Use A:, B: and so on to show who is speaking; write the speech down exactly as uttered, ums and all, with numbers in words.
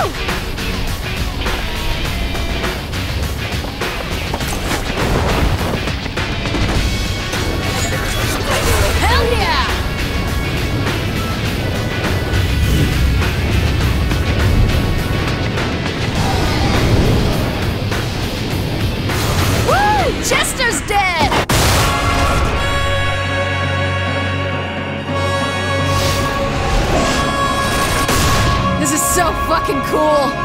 A: Hell yeah! Woo! Chester's dead! This is so fucking cool!